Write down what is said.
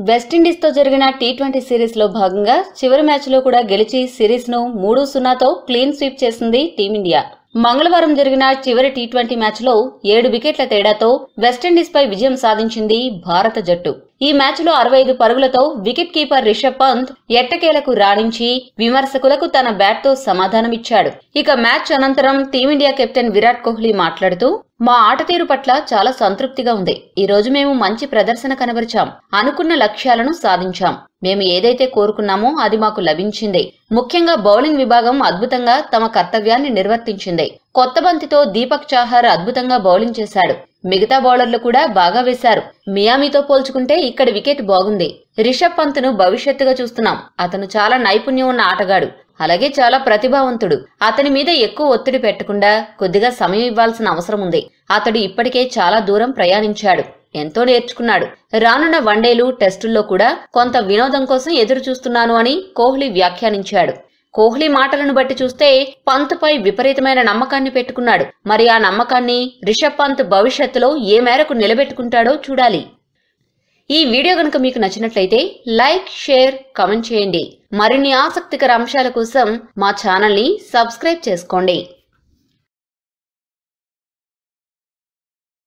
West Indies తో జరిగిన T20 series లో భాగంగా చివరి మ్యాచ్ లో కూడా గెలిచి సిరీస్ ను 3-0తో క్లీన్ స్వీప్ చేసింది టీమిండియా. మంగళవారం జరిగిన చివరి టీ20 మ్యాచ్ లో 7 వికెట్ల తేడాతో వెస్టిండీస్ పై విజయం సాధించింది భారత జట్టు. ఈ మ్యాచ్ లో 65 పరుగులతో వికెట్ కీపర్ రిషబ్ పంత్ ఎట్టకేలకు రాణించి విమర్శకులకు తన బ్యాట్ తో సమాధానమిచ్చాడు. ఇక మ్యాచ్ అనంతరం టీమిండియా కెప్టెన్ విరాట్ కోహ్లీ మాట్లాడుతూ, మా ఆటతీరు పట్ల చాలా సంతృప్తిగా ఉంది. ఈ రోజు మేము మంచి ప్రదర్శన కనబరిచాం. అనుకున్న లక్ష్యాలను సాధించాం. మేము ఏదైతే కోరుకున్నామో అది మాకు లభించింది. ముఖ్యంగా బౌలింగ్ విభాగం అద్భుతంగా తమ కర్తవ్యాన్ని నిర్వర్తించింది. కొత్త బంతితో దీపక్ చాహర్ అద్భుతంగా బౌలింగ్ చేశాడు. మిగతా బౌలర్లు కూడా బాగా వేశారు. మియామీతో పోల్చుకుంటే ఇక్కడ వికెట్ బాగుంది. రిషబ్ పంత్ ను భవిష్యత్తుగా చూస్తున్నాం. అతను చాలా నైపుణ్యం ఉన్న ఆటగాడు. అలాగే చాలా ప్రతిభావంతుడు. అతని మీద ఎక్కువ ఒత్తిడి పెట్టకుండా కొద్దిగా సమయం ఇవ్వాల్సిన అవసరం ఉంది. అతడు ఇప్పటికే చాలా దూరం ప్రయాణించాడు. ఎంతో నేర్చుకున్నాడు. రానున్న వన్డేలు, టెస్టుల్లో కూడా కొంత వినోదం కోసం ఎదురు చూస్తున్నాను అని కోహ్లీ వ్యాఖ్యానించాడు. కోహ్లీ మాటలను బట్టి చూస్తే పంత్ పై విపరీతమైన నమ్మకాన్ని పెట్టుకున్నాడు. మరి ఆ నమ్మకాన్ని రిషబ్ పంత్ భవిష్యత్తులో ఏ మేరకు నిలబెట్టుకుంటాడో చూడాలి. ఈ వీడియో గనుక మీకు నచ్చినట్లయితే లైక్, షేర్, కామెంట్ చేయండి. మరిన్ని ఆసక్తికర అంశాల కోసం మా ఛానల్ ని సబ్స్క్రైబ్ చేసుకోండి.